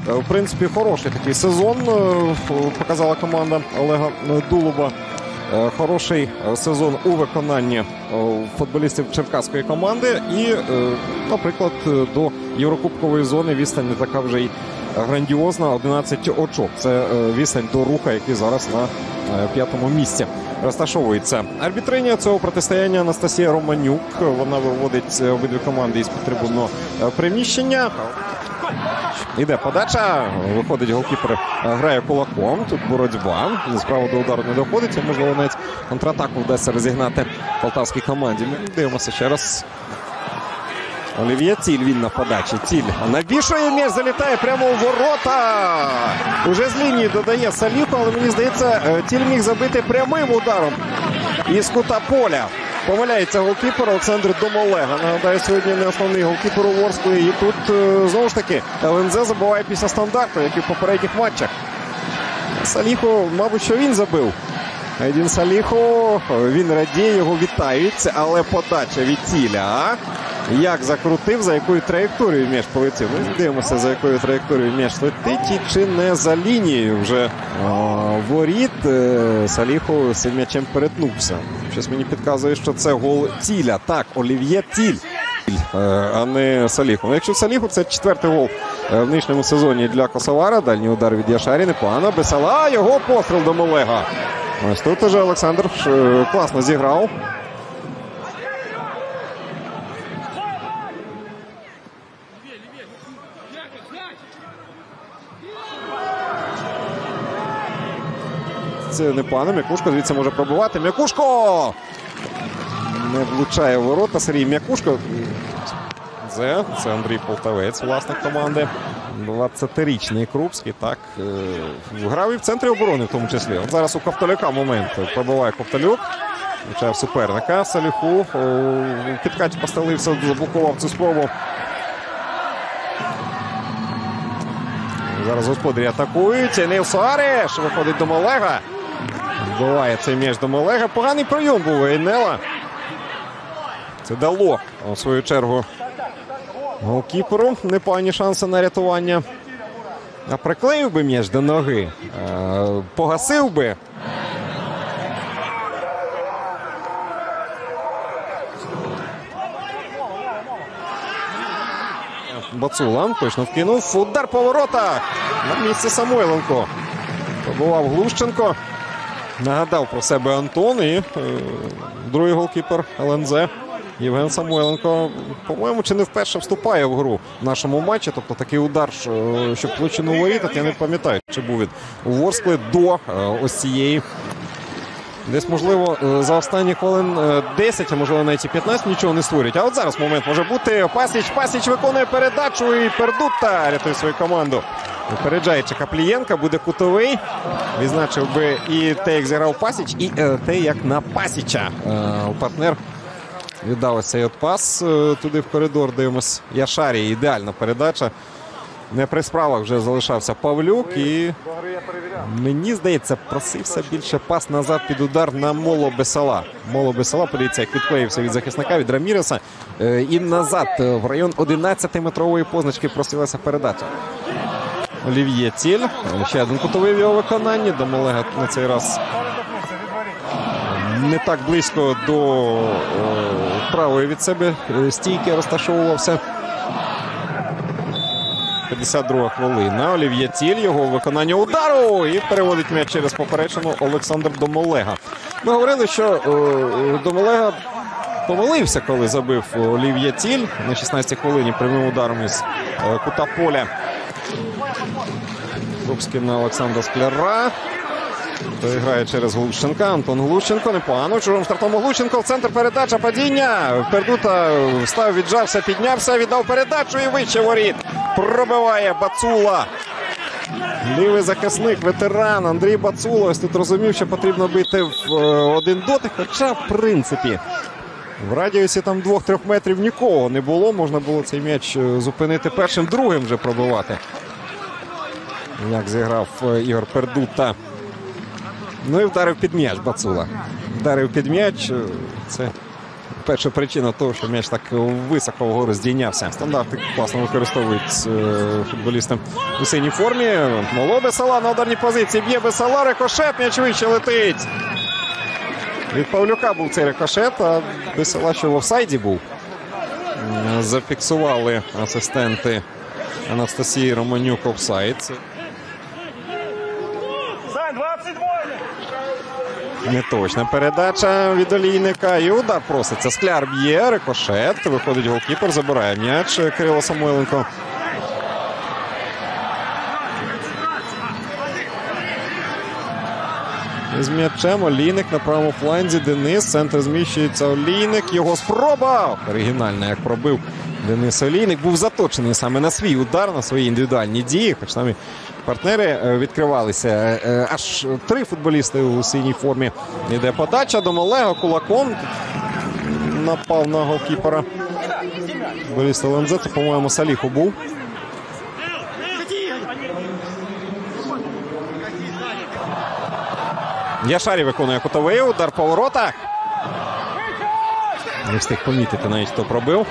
В принципі, хороший такий сезон показала команда Олега Дулуба. Хороший сезон у виконанні футболістів черкаської команди. І, наприклад, до Єврокубкової зони відстань не така вже й грандіозна. 11 очок. Це відстань до Руха, який зараз на 5-му місці розташовується. Арбітриня цього протистояння Анастасія Романюк. Вона виводить обидві команди із підтрибунного приміщення. Іде подача, виходить голкіпер, грає кулаком, тут боротьба, справа до удару не доходить, можливо навіть контратаку вдасться розігнати полтавській команді. Дивимося ще раз. Олів'є Тіль, він на подачі, Тіль навішує, м'яч залітає прямо у ворота. Уже з лінії додає Саліху, але мені здається, Тіль міг забити прямим ударом із кута поля. Помиляється голкіпер Олександр Домолега. Нагадаю, сьогодні не основний голкіпер у Ворсклі. І тут, знову ж таки, ЛНЗ забиває після стандарту, як і в попередніх матчах. Саліху, мабуть, що він забив. Едін Саліху, він радіє, його вітають, але подача від Тіля. Як закрутив, за якою траєкторією м'яч полетів. Ми дивимося, за якою траєкторією м'яч летить і чи не за лінією вже воріт. Саліху з цим м'ячем перетнувся. Щось мені підказує, що це гол Тіля. Так, Олів'є Тіль, а не Саліху. Ну, якщо Саліху, це 4-й гол в нинішньому сезоні для Косовара. Дальній удар від Яшарі, непогано. Бесала, його постріл до Молега. Ось тут уже Олександр класно зіграв. Це непогано. М'якушко звідси може пробивати. М'якушко! Не влучає в ворота. Сергій М'якушко. Це Андрій Полтавець, власник команди. 20-річний Крупський. Так, грав і в центрі оборони в тому числі. От зараз у Ковталюка момент. Пробиває Ковталюк. Влучає суперника. Саліху. Підкаті постелився, заблокував цю спробу. Зараз господарі атакують. Енил Суареш виходить до Молега. Вбиває цей м'яч до Молега. Поганий прийом був у Енела. Це дало, у свою чергу, голкіперу непогані шанси на рятування. А приклеїв би м'яч до ноги. Погасив би. Бацула точно вкинув. Удар по воротах. На місці Самойленко. Пробував Глущенко. Нагадав про себе Антон. І другий голкіпер ЛНЗ Євген Самойленко, по-моєму, чи не вперше вступає в гру в нашому матчі. Тобто такий удар, щоб площину воріт, я не пам'ятаю, чи був він у Ворсклі до ось цієї. Десь, можливо, за останні хвилин 10, а можливо навіть і 15 нічого не створюють. А от зараз момент може бути. Пасіч виконує передачу і Пердута рятує свою команду. Випереджаючи Каплієнка, буде кутовий. Відзначив би і те, як зіграв Пасіч, і те, як на Пасіча. Партнер віддав ось цей от пас туди в коридор. Дивимось. Яшарі, ідеальна передача. Не при справах вже залишався Павлюк. І мені здається, просився більше пас назад під удар на Моло Бесала. Моло Бесала, подивіться, як відклеївся від захисника, від Раміреса. І назад в район 11-метрової позначки просилася передача. Олів'є Тіль. Ще один кутовий в його виконанні. Домолега на цей раз не так близько до правої від себе стійки розташовувався. 52-га хвилина. Олів'є Тіль, його виконання удару. І переводить м'яч через поперечину Олександр Домолега. Ми говорили, що Домолега помилився, коли забив Олів'є Тіль на 16-й хвилині прямим ударом із кута поля. Крупський на Олександра Скляра. Той грає через Глущенка. Антон Глущенко непогано. Чужому штрафному Глущенко. В центр передача, падіння. Пердута встав, віджався, піднявся, віддав передачу і вище воріт. Пробиває Бацула. Лівий захисник, ветеран Андрій Бацула. Ось тут розумів, що потрібно бити в один дотик. Хоча, в принципі, в радіусі там 2-3 метрів нікого не було. Можна було цей м'яч зупинити першим, другим вже пробивати. Як зіграв Ігор Пердута. Ну і вдарив під м'яч Бацула. Вдарив під м'яч. Це перша причина того, що м'яч так високо вгору здійнявся. Стандарти класно використовують футболісти у синій формі. Моло Бесала на ударній позиції. Б'є Бесала, рикошет, м'яч вище летить. Від Павлюка був цей рикошет, а Бесала, що в офсайді був. Зафіксували асистенти Анастасії Романюк офсайд. Неточна передача від Олійника. І удар проситься. Скляр б'є, рикошет. Виходить голкіпер, забирає м'яч Кирило Самойленко. З м'ячем Олійник на правому фланзі. Денис. Центр зміщується. Олійник. Його спроба. Оригінально, як пробив Денис Олійник. Був заточений саме на свій удар, на свої індивідуальні дії. Хоч там і партнери відкривалися. Аж 3 футболісти у синій формі. Йде подача до Олега. Кулаком напав на голкіпера. Футболіст ЛНЗ. Це, по-моєму, Саліху був. Яшарі виконує кутовий удар по воротах. Не встиг помітити навіть, хто пробив.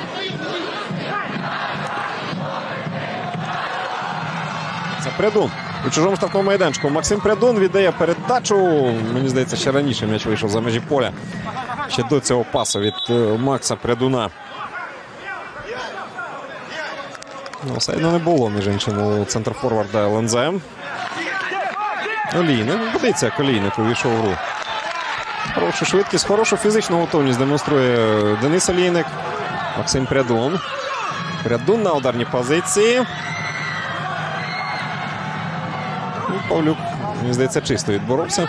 Це Прядун. У чужому штрафному майданчику Максим Прядун віддає передачу. Мені здається, ще раніше м'яч вийшов за межі поля. Ще до цього пасу від Макса Прядуна. Офсайду не було, між іншим, у центрфорварда ЛНЗ. Олійник. Подивіться, як Олійник увійшов в гру. Хорошу швидкість, хорошу фізичну готовність демонструє Денис Олійник. Максим Прядун. Прядун на ударній позиції. І Павлюк, мені здається, чисто відборовся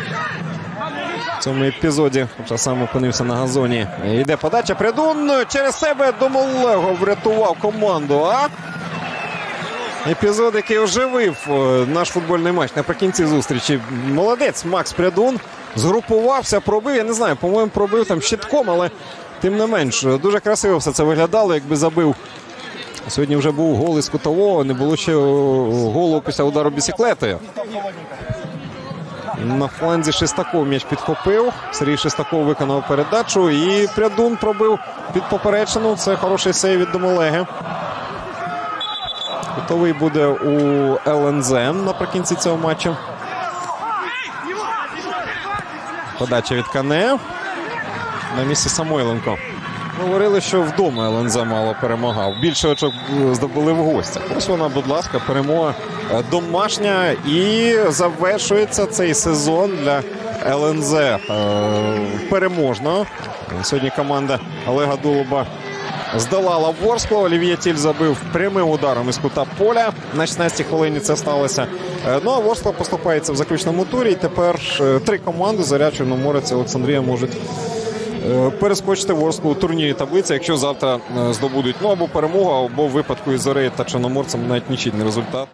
в цьому епізоді. Хоча сам опинився на газоні. Йде подача. Прядун через себе Домолего врятував команду. Епізод, який оживив наш футбольний матч наприкінці зустрічі. Молодець Макс Прядун. Згрупувався, пробив. Я не знаю, по-моєму, пробив там щитком, але тим не менш. Дуже красиво все це виглядало, якби забив. Сьогодні вже був гол із кутового, не було ще голу після удару бісіклетою. На фланзі Шестаков м'яч підхопив. Сергій Шестаков виконав передачу і Прядун пробив під поперечину. Це хороший сейв від Домолеги. Кутовий буде у ЛНЗ наприкінці цього матчу. Подача від Кане. На місці Самойленко. Говорили, що вдома ЛНЗ мало перемагав. Більше очок здобули в гостях. Ось вона, будь ласка, перемога домашня. І завершується цей сезон для ЛНЗ переможно. Сьогодні команда Олега Дулуба здолала Ворсклу. Олів'є Тіль забив прямим ударом із кута поля. На 16-й хвилині це сталося. Ну а Ворскла поступається в заключному турі. І тепер 3 команди Зоря, Чорноморець і Олександрія можуть перескочити Ворсклу у турнірі таблиці, якщо завтра здобудуть або перемогу, або в випадку із Зорею та Чорноморцем навіть нічийний результат.